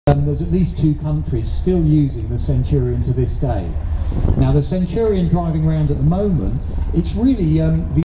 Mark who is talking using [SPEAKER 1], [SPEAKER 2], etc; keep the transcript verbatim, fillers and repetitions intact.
[SPEAKER 1] Um, there's at least two countries still using the Centurion to this day. Now the Centurion driving around at the moment, it's really um, the